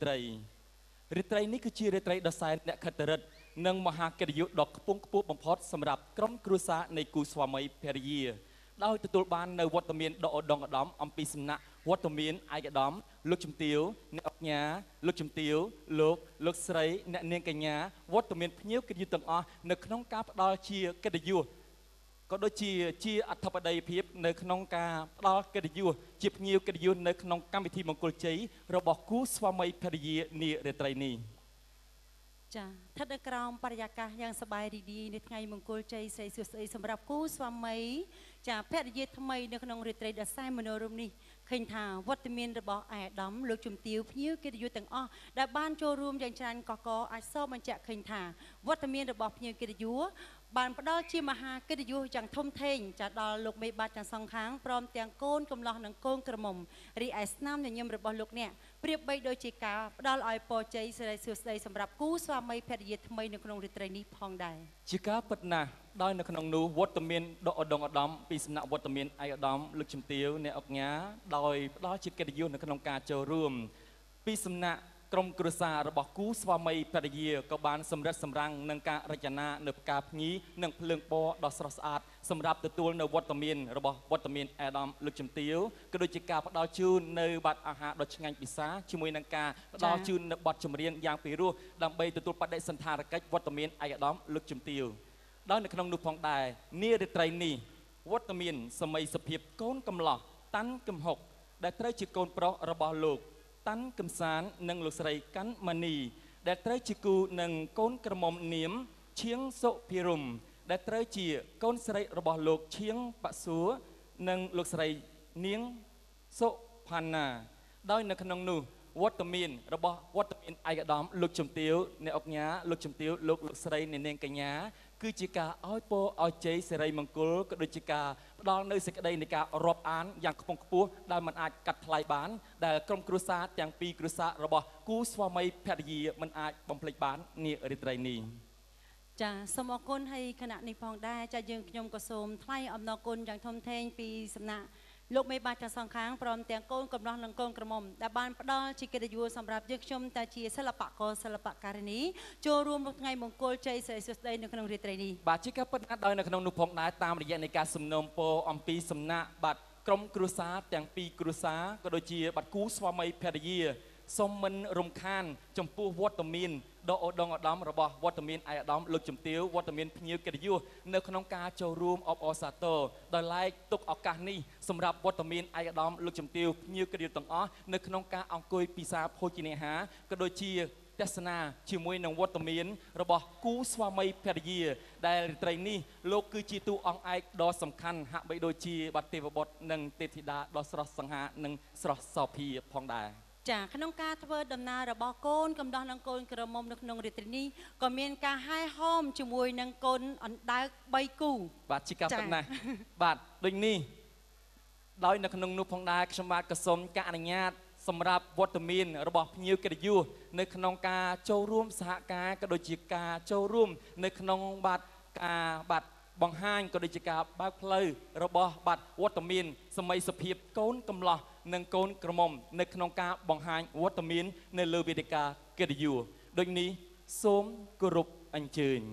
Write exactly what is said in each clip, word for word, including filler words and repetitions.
ត្រីរាត្រីនេះគឺជារាត្រីដ៏សែនអ្នកខិតរិទ្ធនិងមហាកិត្តិយសដ៏ខ្ពង់ខ្ពស់បំផុតសម្រាប់ក្រុមគ្រួសារនៃគូស្វាមីភរិយាដោយទទួលបាននៅវត្តមានដ៏ឧត្តមឧត្តមអំពីសំណាក់វត្តមានឯកឧត្តមលោកជំទាវអ្នកអញ្ញាលោកជំទាវលោកលោកស្រីអ្នកនាងកញ្ញាវត្តមានភ្ញៀវកិត្តិយសទាំងអស់នៅក្នុងការផ្ដល់ជាកិត្តិយសក៏ដូចជាជាអធិបតីភាពនៅក្នុងការផ្ដល់កិត្តិយសជាភ្ញៀវកិត្តិយសនៅក្នុងកម្មវិធីមង្គលជ័យរបស់គូស្វាមីភរិយានារាត្រីនេះចាស្ថិតនៅក្រោមបរិយាកាសយ៉ាងសប្បាយរីករាយនៅថ្ងៃមង្គលជ័យស្រីសួស្តីសម្រាប់គូស្វាមីចាភរិយាថ្មីនៅក្នុងរាត្រីដ៏សែនមនោរម្យនេះឃើញថាវត្តមានរបស់ឯកឧត្តមលោកជំទាវភ្ញៀវកិត្តិយសទាំងអស់ដែលបានចូលរួមយ៉ាងច្រើនកកកអាចសបញ្ជាក់ឃើញថាវត្តមានរបស់ភ្ញៀវកិត្តិយសបានផ្ដល់ជាមហាកិត្តិយសយ៉ាងធំធេងចាដល់លោកមេបាត់ទាំងសងខាងព្រមទាំងកូនកំឡោះនិងកូនក្រមុំរីឯស្នាមញញឹមរបស់លោកអ្នកប្រៀបបីដូចជាការផ្ដល់ឲ្យពរជ័យសិរីសួស្តីសម្រាប់គូស្វាមីភរិយាថ្មីនៅក្នុងរាត្រីនេះផងដែរជាការពិតណាស់ដោយនៅក្នុងនោះវត្តមានដ៏ឧត្តមឧត្តមពីសំណាក់វត្តមានឯកឧត្តមលោកជំទាវអ្នកអុកញ៉ាដោយផ្ដល់ជាកិត្តិយសនៅក្នុងការចូលរួមពីសំណាក់ក្រុមគ្រួសាររបស់គូស្វាមីភរិយាក៏បានសម្រិតសម្រាំងនឹងការរចនានៅផ្កាភ្ញីនិងភ្លើងពណ៌ដ៏ស្រស់ស្អាតសម្រាប់ទទួលនៅវត្តមានរបស់វត្តមានឯកឧត្តមលោកជំទាវក៏ដូចជាការផ្ដល់ជូននៅប័ណ្ណអាហារដ៏ឆ្ងាញ់ពិសាជាមួយនឹងការផ្ដល់ជូននៅប័ណ្ណចម្រៀងយ៉ាងពិរោះដើម្បីទទួលបដិសណ្ឋារកិច្ចវត្តមានឯកឧត្តមលោកជំទាវដោយនៅក្នុងនោះផងដែរនារាត្រីនេះវត្តមានសម័យសភាពកូនកំឡោះតាន់កំហុកដែលត្រូវជាកូនប្រុសរបស់លោកតាន់កំសាននិងលោកស្រីកាន់ម៉ានីដែលត្រូវជាគូនឹងកូនក្រមុំនាមឈៀងសុភិរមដែលត្រូវជាកូនស្រីរបស់លោកឈៀងបាក់សួរនិងលោកស្រីនាងសុផាណាដោយនៅក្នុងនោះវត្តមានរបស់វត្តមានឯកឧត្តមលោកជំទាវអ្នកអុកញ៉ាលោកជំទាវលោកលោកស្រីអ្នកនាងកញ្ញាគឺជាការឲ្យពរឲ្យជ័យសិរីមង្គលក៏ដូចជាការផ្ដល់នៅសេចក្តីនៃការរាប់អានយ៉ាងខ្ពង់ខ្ពស់ដែលមិនអាចកាត់ថ្លៃបានដែលក្រុមគ្រួសារទាំងពីរគ្រួសាររបស់គូស្វាមីភរិយាមិនអាចបំភ្លេចបាននារាត្រីនេះចាសូមអរគុណហើយគណៈនេះផងដែរចាយើងខ្ញុំក៏សូមថ្លែងអំណរគុណយ៉ាងធំធេងពីសំណាក់លោកមេបាទាំងសងខាងព្រមទាំងកូនកំឡោះនិងកូនក្រមុំដែលបានផ្ដល់ជាកិត្តិយសសម្រាប់យើងខ្ញុំតែជាសិល្បករសិល្បការិនីចូលរួមក្នុងថ្ងៃមង្គលជ័យសិរីសួស្តីនៅក្នុងរាត្រីនេះបាទជាការពិតណាស់ដោយនៅក្នុងនោះផងដែរតាមរយៈនៃការសំណូមពរអំពីសំណាក់បាទក្រុមគ្រួសារទាំងពីរគ្រួសារក៏ដូចជាបាទគូស្វាមីភរិយាសូមមិនរំខានចំពោះវត្តមានដ៏ឧត្តមឧត្តមរបស់វត្តមានឯកឧត្តមលោកជំទាវវត្តមានភ្ញៀវកិត្តិយសនៅក្នុងការចូលរួមអបអរសាទរដោយឡែកទុកឱកាសនេះសម្រាប់វត្តមានឯកឧត្តមលោកជំទាវភ្ញៀវកិត្តិយសទាំងអស់នៅក្នុងការអង្គុយពិសាភោជនាហារក៏ដូចជាទស្សនាជាមួយនឹងវត្តមានរបស់គូស្វាមីភរិយាដែលរាត្រីនេះលោកគឺជាតួអង្គឯកដ៏សំខាន់ហាក់បីដូចជាបាទទេវបុត្រនិងទេពធីតាដ៏ស្រស់សង្ហានិងស្រស់សោភាផងដែរចាក្នុងការធ្វើដំណើររបស់កូនកំដោះនិងកូនក្រមុំនៅក្នុងរាត្រីនេះក៏មានការហែហោមជាមួយនឹងកូនអណ្ដើកបីគូបាទជាការប៉ុណ្ណាបាទដូចនេះដោយនៅក្នុងនោះផងដែរខ្ញុំបាទក៏សូមការអនុញ្ញាតសម្រាប់វត្តមានរបស់ភ្ញៀវកិត្តិយសនៅក្នុងការចូលរួមសហការក៏ដូចជាការចូលរួមនៅក្នុងបាទការបាទបង្ហាញក៏ដូចជាការបើកផ្លូវរបស់បាទវត្តមានសម័យសភាពកូនកំឡោះនិងកូនក្រមុំនៅក្នុងការបង្ហាញវត្តមាននៅលើវេទិកាកិត្តិយសដូចនេះសូមគោរពអញ្ជើញ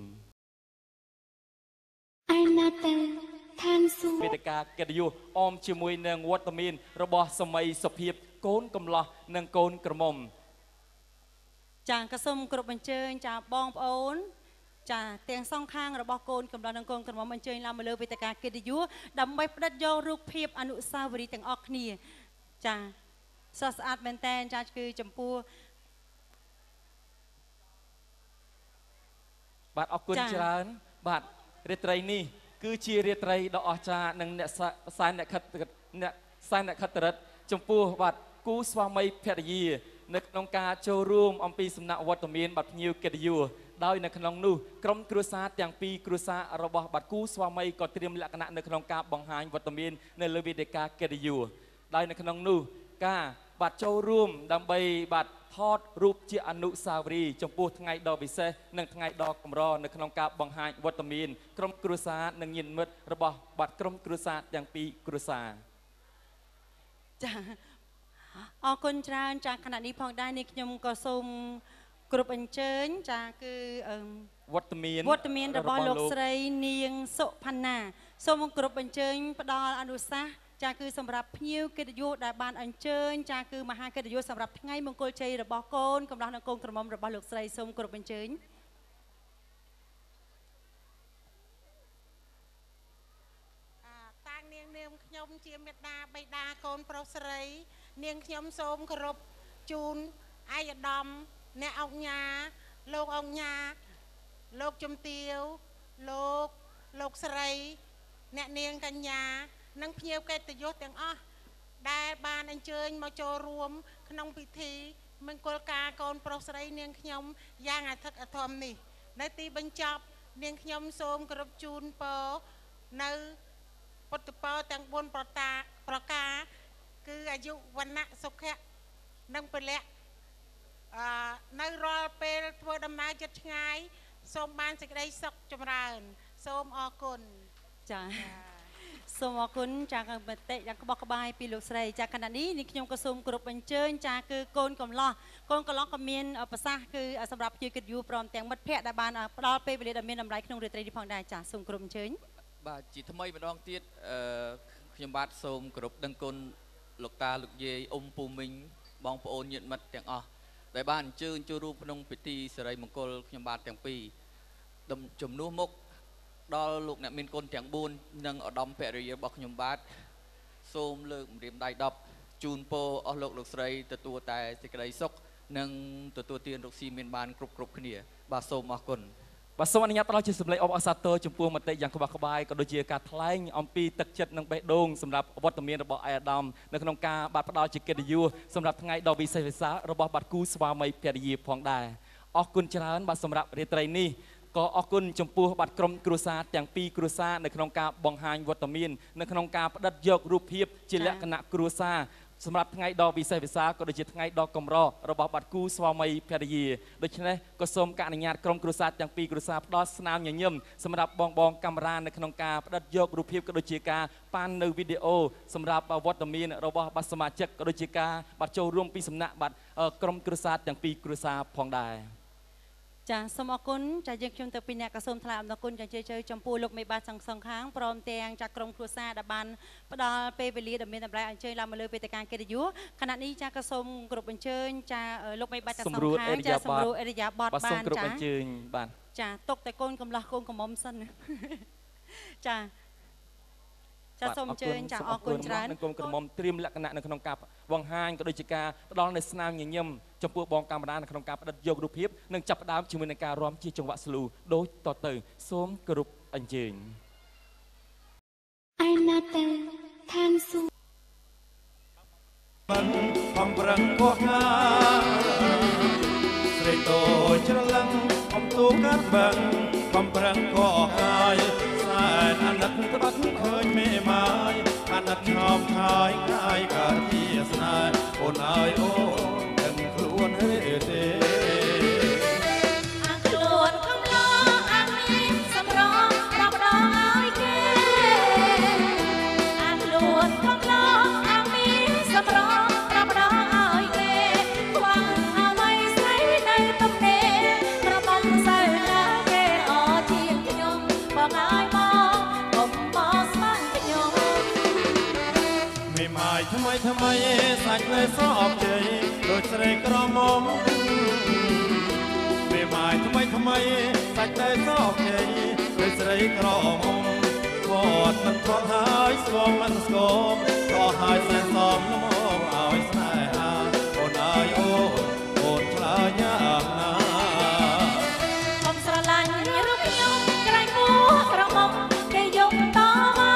ឯណាតាឋានសួគ៌វេទិកាកិត្តិយសអមជាមួយនឹងវត្តមានរបស់សម័យសភាពកូនកំឡោះនិងកូនក្រមុំចាក៏សូមគោរពអញ្ជើញចាបងប្អូនចាទាំងសងខាងរបស់កូនកំឡោះនិងកូនក្រមុំអញ្ជើញឡើងមកលើវេទិកាកិត្តិយសដើម្បីផ្តិតយករូបភាពអនុស្សាវរីយ៍ទាំងអស់គ្នាចាស្រស់ស្អាតមែនតើចាគឺចំពោះបាទអរគុណច្រើនបាទរាត្រីនេះគឺជារាត្រីដ៏អស្ចារ្យនិងអ្នកសែនអ្នកខិតអ្នកសែនអ្នកខិតរិទ្ធចំពោះបាទគូស្វាមីភរិយានៅក្នុងការចូលរួមអំពីសំណាក់វត្តមានបាទភ្ញៀវកិត្តិយសដោយនៅក្នុងនោះក្រុមគ្រួសារទាំងពីរគ្រួសាររបស់បាទគូស្វាមីក៏ត្រៀមលក្ខណៈនៅក្នុងការបង្ហាញវត្តមាននៅលើវេទិកាកិត្តិយសដោយនៅក្នុងនោះការបាទចូលរួមដើម្បីបាទថតរូបជាអនុស្សាវរីយ៍ចំពោះថ្ងៃដ៏ពិសេសនិងថ្ងៃដ៏កម្រនៅក្នុងការបង្ហាញវត្តមានក្រុមគ្រួសារនិងញាតិមិត្តរបស់បាទក្រុមគ្រួសារទាំងពីរគ្រួសារចាហออกคนจานจากขณะนี้พองได้ในขยมก็สมกรุบอันเชิญจากคือวัตมีนวัตมีนระบอบโลกสไลเนียงโสพันนาสมกรุบอันเชิญปดอลอนุสาจากคือสำหรับพิ้วกิจยุได้บานอันเชิญจากคือมหากิจยุสำหรับไงมงคลชัยระบอบโกนกำลังนักโกนกระหม่อมระบอบโลกสไลสมกรุบอันเชิญต่างเนียงเนียมขยมเจียมเมตตาใบดาโกนโปรสไลเนียงขยมสมกรุบจูนไอ้ดอมเนอองยาโลกองยาโลกจุมเตียวโลกโลกสไลเนเนียงกัญญานังเพียวเกตยศแต่งอ้อได้บานอันเชิญมาโจรวมขนมพิธีมังกรกาโกนโปรสไลเนียงขยมย่างอาทักอธรรมนี่ในตีบรรจับเนียงขยมสมกรุบจูนเปอในปฏิปแต่งบนประตาประกาคืออายุวันณะสุขะนังเป็นแหละในรอเป็นทัวดำน้ำจัดง่ายส้มบานสิกได้สกจำรานส้มออกุลจ้าส้มออกุลจากเบตเตะจากบอกบายปีลูกใส่จากขณะนี้นี่ขยมกระซุมกรุบเป็นเชิญจากคือโกนกำล้อโกนกำล้อกำเมียนภาษาคือสำหรับยืดยูปลอมแต่งมัดแพะดาบานปลอดไปเรียนดำเมียนดำไรขนมเรือตรีที่พองได้จากส้มกรุบเชิญบาจีทำไมมาดองเตี้ยขยมบาดส้มกรุบดังคนลูกตาลูกเย่อมปูมิงบองโปนยืดมัดแต่งอ๋อในบ้านชื่นจูรูพนงปิตีสไรมงคลขยมบาดแต่งปีดมจุ่มนู้มกดอลูกเนี่ยมีคนแต่งบุญนังอดอมเปรียบอกขยมบาดส้มเลือกเรียมได้ดับจูนโปอลูกลูกสไรตัวตัวแต่สิกไรซกนังตัวตัวเตียนลูกซีเมียนบานกรุบกรุบขึ้นเนี่ยบาส้มมาคนบาสวันนี้เราจะสำเร็จออกอาซาเตอร์จมพูมาเตะอย่างขบักขบายก็โดยเฉพาะการทลายอมปีตักจัดนังเบดงสำหรับวัตเมียนระบบไอดอมในขนมกาบาดพดาวจิกเกตยูสำหรับทั้งไงดอวิเซฟิซาระบบบัดกูสวามัยเพียรีพองได้ออกกุญจราบาสำหรับเรตไรนี่ก็ออกกุญจมพูบัดกรมกรุษาอย่างปีกรุษาในขนมกาบองหานวัตเมียนในขนมกาประดับยกรูปเพียบจิเลกณะกรุษาสำหรับทั้งไงดอวิเซฟิซาก็โดยเฉพาะทั้งไงดอกกมรอระบบบัดกูสวามัยเพียรีโดยเฉพาะก็สมการอนุญาตกรมกรุษาอย่างปีกรุษาดอสนามอย่างเยี่ยมสำหรับบองบองกัมรานในขนมกาประดับยกรูปเพียบก็โดยเฉพาะปานในวิดีโอสำหรับวัตมีนระบบบัดสมาชิกก็โดยเฉพาะบัดโจร่วมปีสำนักบัดกรมกรุษาอย่างปีกรุษาพองได้จ้าสมอกุลจะยังชมตัวปีนี้กระทรวงทลายอำนาจกุลจะเจอเจอจมพูลูกไม่บาดสังสองครั้งพร้อมเตียงจากกรมครัวซาดับบันปดอลเปเปรีดำเนินดำไรอันเชิญลามาเลยไปแต่การเกิดยุขณะนี้จากกระทรวงกรุบอันเชิญจะลูกไม่บาดจากสองครั้งจะสมรู้เอริยาบอดบานจ้าจ้าตกแต่ก้นกำลังก้นกำมอมสั้นจ้าจะสมเชิญจากออกกุญจรานกรมกระหม่อมเตรียมลักษณะในขนมกาบวังหานก็โดยเฉพาะตอนในสนามเยี่ยมจมพูบองการบานในขนมกาบดัดยกรูปเพียบนึ่งจับดาวชิมในการร้อมจีจังหวะสลูโดยต่อเติมส้มกรุบอันเจงไอนาเตทานสูบังความปรังพวกนาสายโตจระลังความตูกัดบังความปรังก็หายสายอันนัดตะบัดเคยไม่หมายอันนัดชอบทายง่ายกาที่สนายโอนอายโอนกันครวนให้เตทำไมทำไมสักเลยสอบใจโดยเสด็จกระหม่อมไม่หมายทำไมทำไมสักเลยสอบใจโดยเสด็จกระหม่อมกอดมันทอดหายสวมมันสกมก็หายแสนสอมน้ำมองเอาไว้สายหาโอนอายโอนโอนชลายามนาผมสลายรูปยงไกลกูกระหม่อมได้ยงต่อมา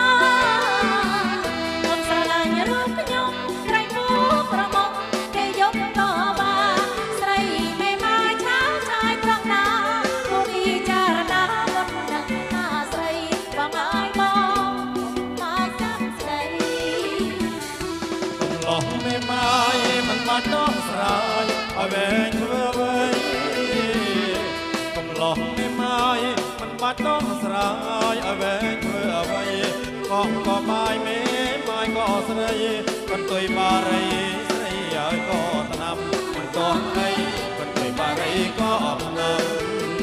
ต้องสลายเอาแหวนเธอไว้ต้องหลอกไม่ไม้มันบัดต้องสลายเอาแหวนเธอไว้กองก็ไม้เมไม้ก็สลายกันตุยบารีสลายឲ្យក៏ថ្នាំមិនតោះអីប៉ុន្តែបារីក៏អបណាំ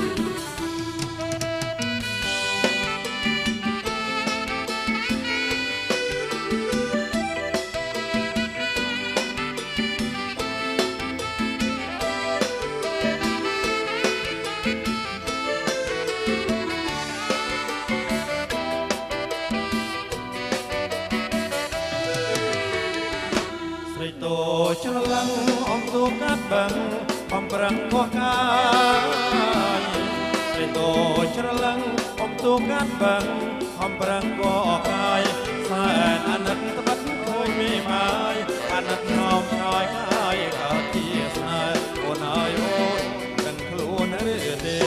តូច្រឡឹងអំទូកាត់បាំងអំប្រឹងខោះកាយស្រីតូច្រឡឹងអំទូកាត់បាំងអំប្រឹងខោះកាយសែនអាណិតត្បិតឃើញមីម៉ាយអាណិតងំឆ្ងាយកាយកើតជាស្នេហ៍អូនហើយអូនដឹងខ្លួនឬទេ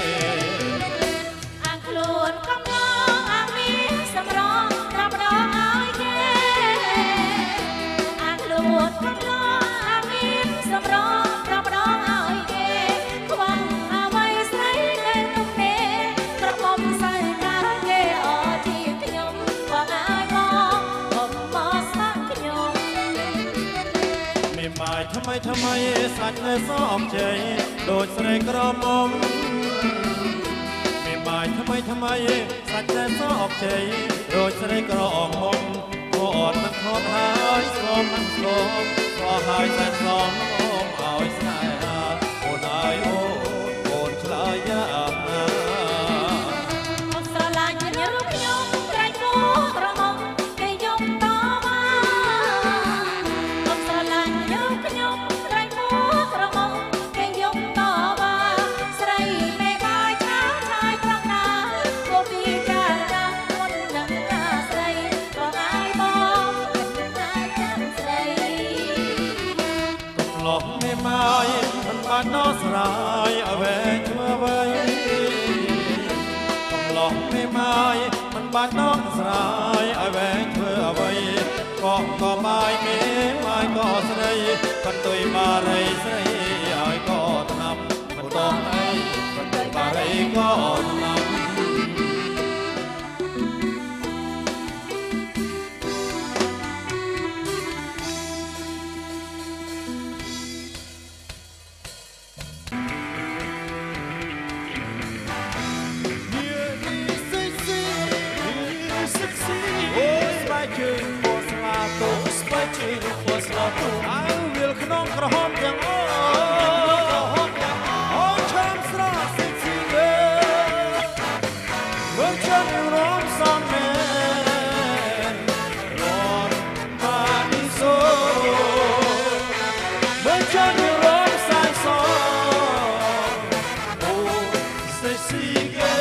អាខ្លួនកំឡងអាមានសម្រងរាប់ដងឲ្យគេអាខ្លួនកំឡងអាមានសម្រងរាប់ដងឲ្យគេខ្វងអ្វីស្រីនៅទំនេរក្រមុំសើកាគេអជាខ្ញុំបងឲ្យមកបំមកសាក់ខ្ញុំមេម៉ាយថ្មីថ្មីសាច់នៅសមជ័យដូចស្រីក្រមុំម៉ាយថ្មីថ្មីសាច់តែសអបជ័យដូចស្រីក្រអងមុំក៏អត់មិនខត់ហើយស្គមមិនស្គមក៏ហើយតែសំអមឲ្យស្នេហាអូនហើយអូនអូនឆ្លើយយ៉ាងណាអូនស្រឡាញ់រូបខ្ញុំត្រែកពោះក្រមុំគេយំតមកអូនស្រឡាញ់រូបខ្ញុំត្រែកពោះក្រមុំគេយំតមកស្រីមេបាយឆាឆាយប្រកណាក៏ពីចារាមុននឹងណាស្រីក៏ឲ្យបងណាចាំស្រីកំឡោះមេម៉ាយមិនបានដោះស្រាយអ្វីធ្វើអ្វីកំឡោះមេម៉ាយមិនបានដោះស្រាយអ្វីធ្វើអ្វីក៏ក៏ម៉ាយមេម៉ាយក៏ស្រីបន្ទុយបារីស្រីឲ្យក៏ថ្នាំមិនតោះអីបន្ទុយបារីក៏ថ្នាំអើវាលក្នុងក្រហមទាំងអស់អូនឆាំស្រស់សិចស៊ីវេមើលចាន់រំសំមែនរំបានសូមើលចាន់រំសាយសអូសិចស៊ីវេ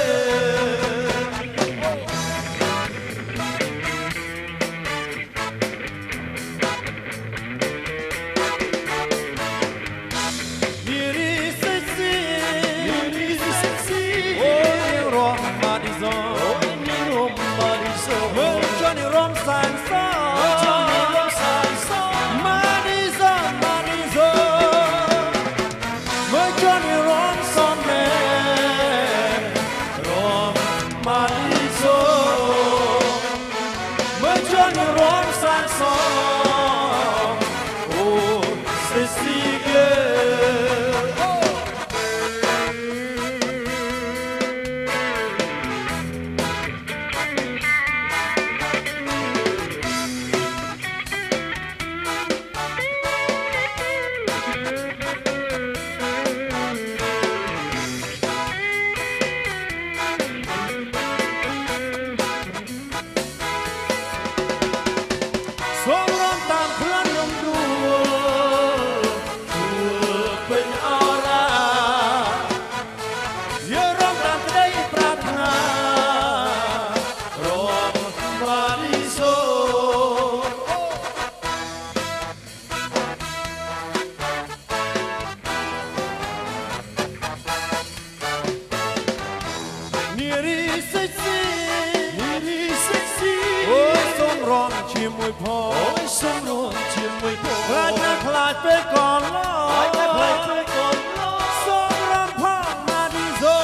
ជាមួយផងអូយសុំរួមជាមួយផងខ្លាចណាស់ខ្លាចពេលកូនឡោខ្លាចណាស់ខ្លាចពេលកូនឡោសុំរំផងណាឌីសូ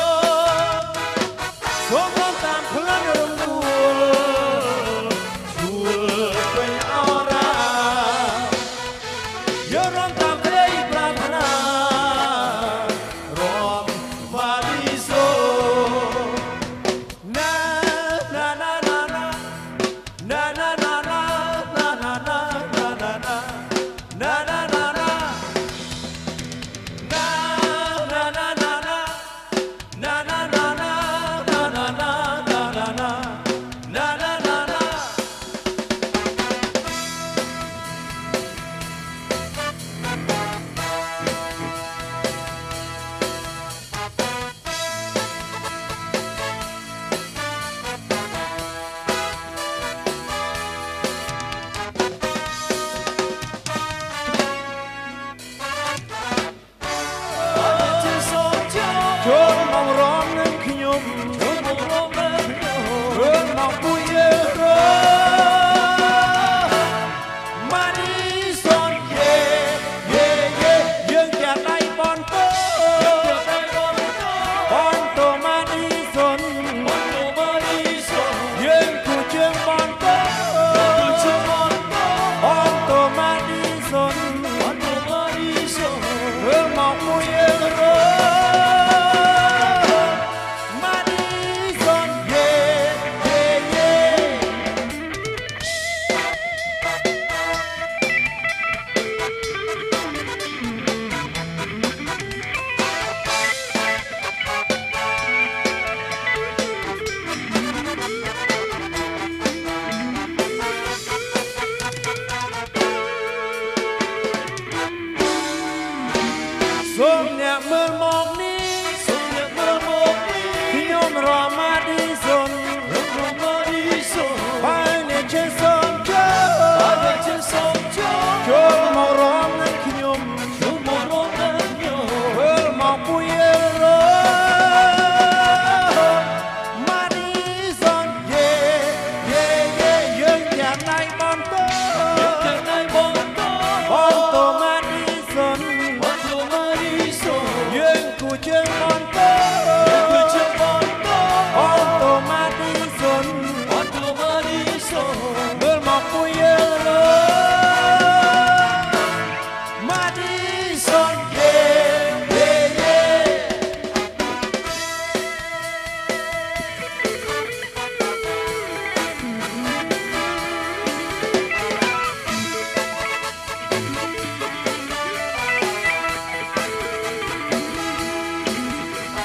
សុំរំតាមផ្លូវរំដួលជួលពេញអរ៉ាយករំចូលមករំនឹងខ្ញុំចូលមករំនឹងខ្ញុំរឿងមកមួយយើងម៉ាឌីសុនយេយេយេយើងចាក់ដៃបនតើបនតម៉ាឌីសុនបនតម៉ាឌីសុនយើងគូជើងបនតើគូជើងបនតើបនតម៉ាឌីសុនបនតម៉ាឌីសុនរឿងមកមួយយើងសូមអ្នកមើលមកនេះសូមអ្នកមើលមកនេះខ្ញុំរមម៉ាឌីសុនរមម៉ាឌីសុនហើយអ្នកជាសូមចូលហើយអ្នកជាសូមចូលចូលមករំនឹងខ្ញុំចូលមករំនឹងខ្ញុំមើលមកពុយរម៉ាឌីសុនយេយេយេយើងយ៉ាងណៃបនតើយ៉ាងណៃបនតើបនតម៉ាឌីសុនយើងគូជើងបនតើគូជើងបនតើអូតូម៉ាឌីសុនអូតូម៉ាឌីសុនមើលមកពុយយើងលើម៉ាឌីសុនយេយេយេអ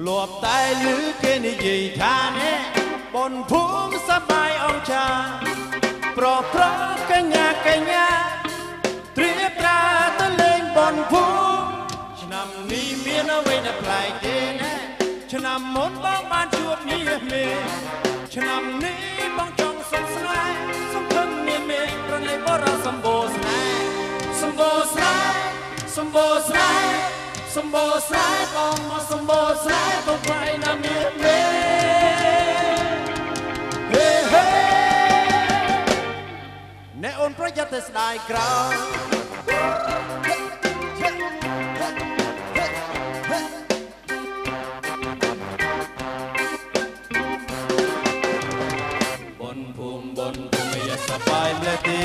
ลวบตายหรือเกนิยทานบนภูมิสบายองชาโปรดเพราะกัญญากัญญาเตรียบตราตะเลงบนภูมิฉนำนี้เมียนเอาไว้ในปลายเดนฉนำมนบ้องบ้านจวบเมียเมฉนำนี้บ้องจองสมสลายสมพึงเมียเมประในบ่เราสมบูรณ์สลายสมบูรณ์สลายสมบูรณ์สลายสมบูรณ์สลายบ้องมาสมบูรณ์สลายก็ไปน้ำเมียเมเฮ้เฮ้ในอนพระยาเทศได้กล่าวบนภูมิบนภูมิยาสบายเลยที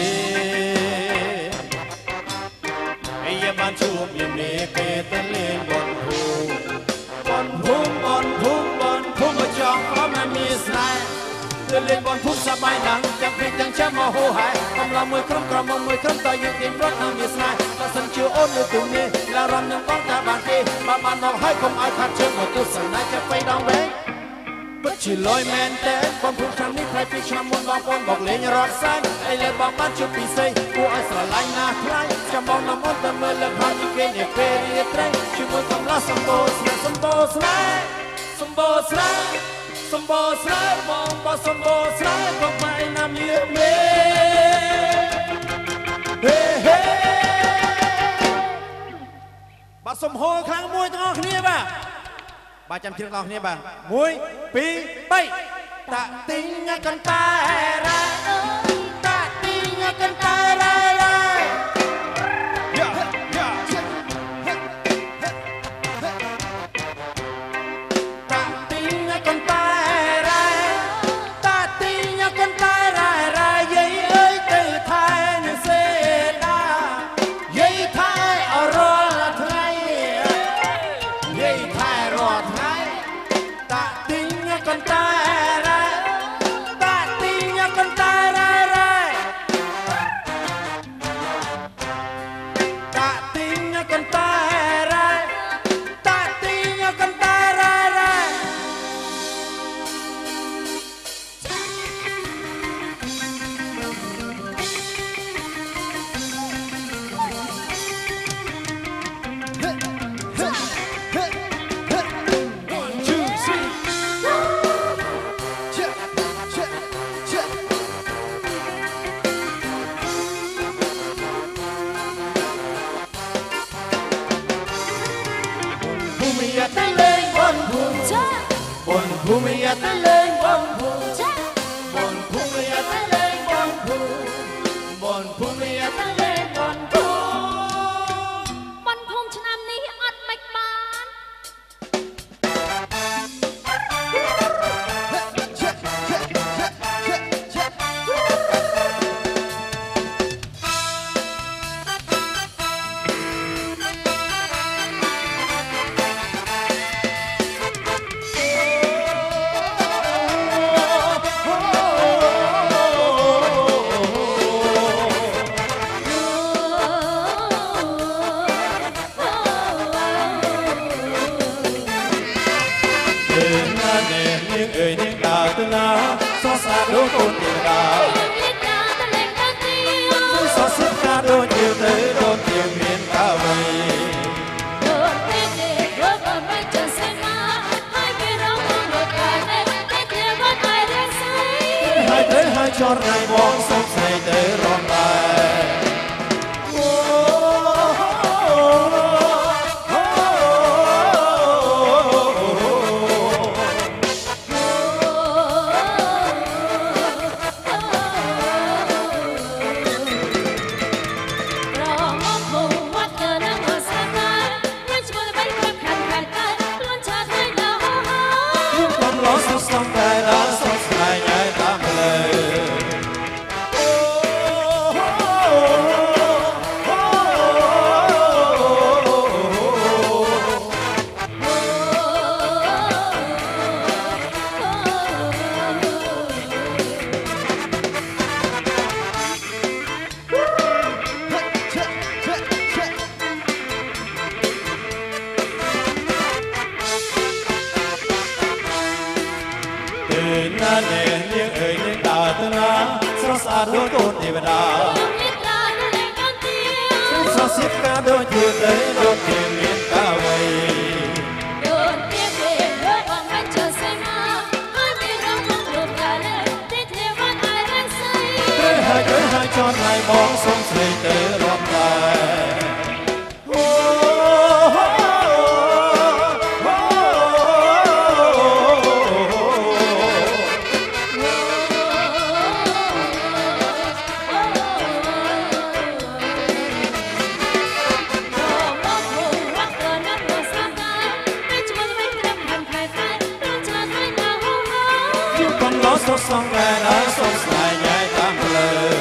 ไอ้ยาบ้านชูบยันเนเกตะเลนบนภูมิบนภูมิบนภูมิบนภูมิจองพร้อมนั้นมีสลายเล่นบอลพุ่งสบายหนังจังเพลงจังแชมป์มาโหหายกำลังมือคร่ำกระมองมือคร่ำต่อยังเต็มรถน้ำมีสลายตัดสินเชื่อโอนในตุ่มนี้แล้วรำยังต้องตาบานทีบาบานบอกให้คงไอ้ขัดเชื่อหมดตัวสนายจะไปดองแบงบัดชิลอยแมนเต้บอลพุ่งครั้งนี้ใครปีชามมุนบางคนบอกเลี้ยงรอดไซไอเล่บางบ้านชุบปีเซกูไอ้สลายหน้าใครจะมองน้ำมันแต่เมื่อเลิกพายิ่งเกินเอเปรียเตรชิมุนต้องละสมบูรณ์สมบูรณ์สลายสมบูรณ์สลายสมบูรณ์สลายมองบ่สมบูรณ์สลายก็ไปน้ำเยี่ยมเย่เฮ้เฮ้บ่สมโหครั้งมวยต้องออกนี้ป่ะบ่จำชื่อเรานี้ป่ะมวยปีไปตะติงกันตายระตะติงกันตายระภูมิยาตะเลงบนภูบนภูมิยาตะเลงบนภูบนภูมิยาตะเลงบนภูบนภูมิชนะนี้อัดไม่บานซอสาโดโดนเดียวดาวซอสสิบกาโดนเดียวเตอโดนเดียวเมียนกาวีโดนเดียวโดนไม่จะเสนาให้ไปร้องร้องรถกันให้เที่ยวกันให้เรื่องใสให้เธอให้ชอนให้มองสงสัยเธอร้องไปอาดูโกนเทวดาสาวสิบกาโดนยืดเลยโดนเทียนเมียนกาไว้ให้เกิดให้จอดให้มองสงสัยเตอรอบไปโอ้โหอยู่กันล้อสดสองแก่ได้สงสัยใหญ่ตามเลย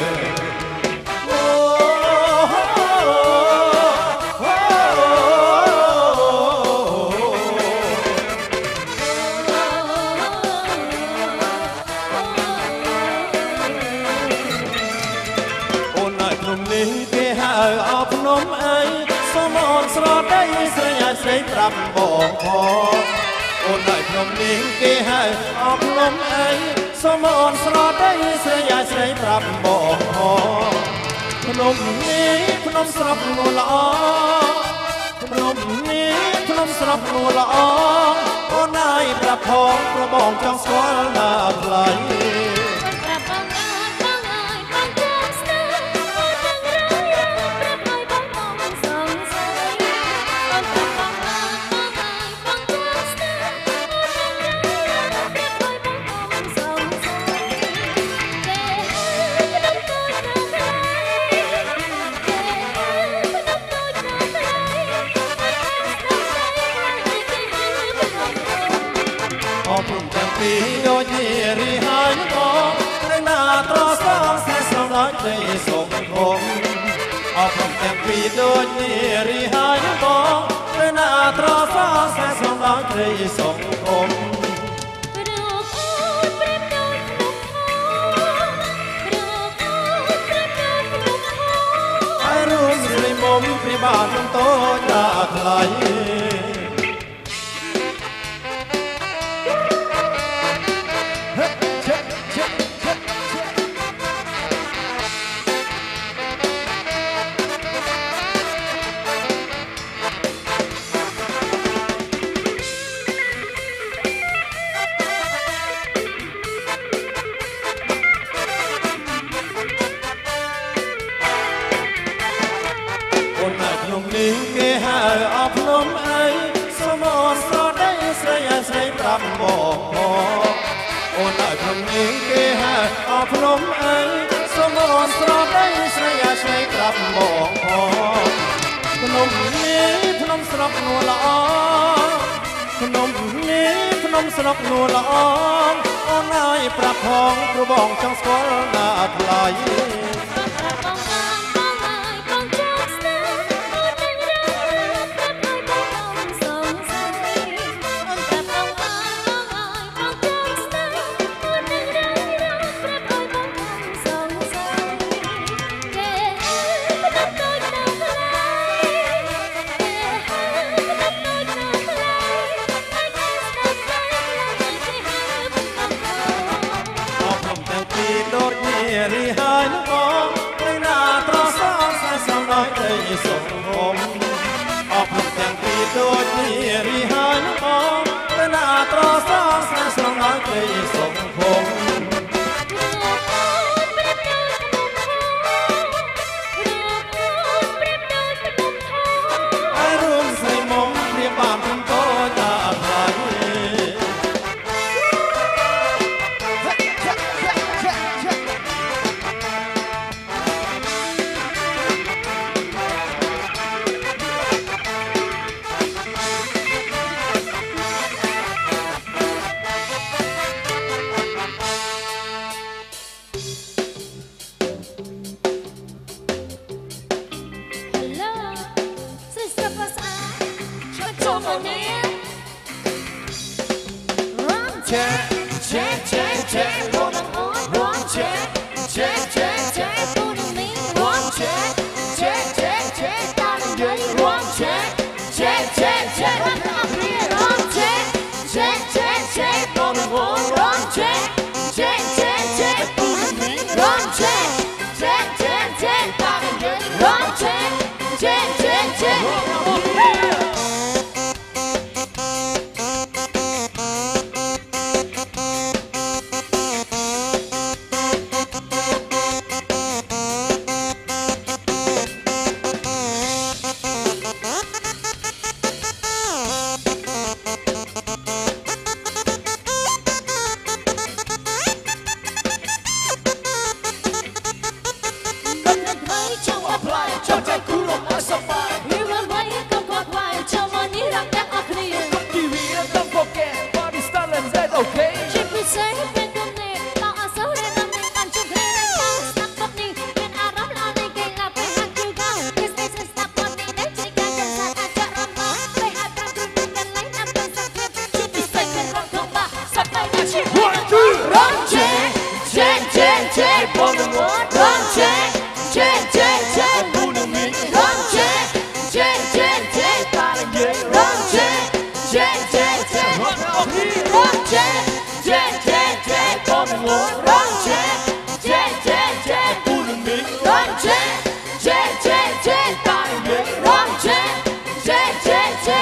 ใส่ปรับบอกพอโอนได้พนมนิ่งเกให้ออกลมไอสมอนสรอได้เสียยาใส่ปรับบอกพอพนมนี้พนมสรับนูละอพนมนี้พนมสรับนูละอโอนได้ปรับพองกระบอกจังสวรรนาไหลปีโดยที่ริหายมองในหน้าตรอสองแสนสองร้อยในสงคมออกผมแต่งปีโดยที่ริหายมองในหน้าตรอสองแสนสองร้อยในสงคมไอ้รุ่งสิริมมปริบาทโตจากไหลนิ่งเกหาออกลมไอสมอนสอดได้เสียใส่ปรับบอกพอโอนได้พนมนิ่งเกหาออกลมไอสมอนสอดได้เสียใส่ปรับบอกพอพนมนี้พนมสรับนัวละอพนมนี้พนมสรับนัวละอโอนได้ปรับพองกระบอกจังสวรรนาไหลริหายมองในหน้าตรอสองแสนสองร้อยในสงคมออกผมแต่งปีโดยที่ริหายมองในหน้าตรอสองแสนสองร้อยในสงคมไอ้รุ่งใส่มงเรียบบ้านผมโตจากไหลCheck bom rong che che che che punu mi rong che che che che para ye rong che che che che rong che che che che bom rong che che che che punu mi rong che che che che para ye rong che che che che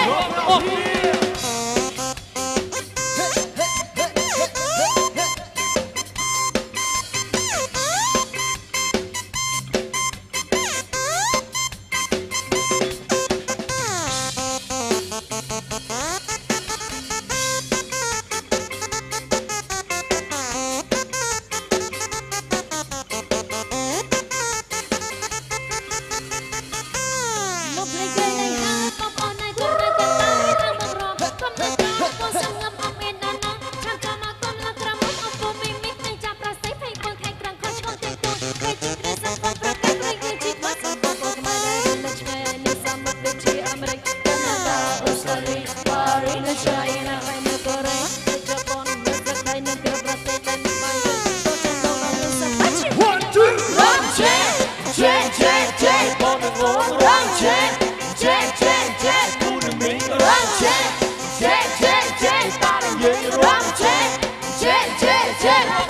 Check, check, check,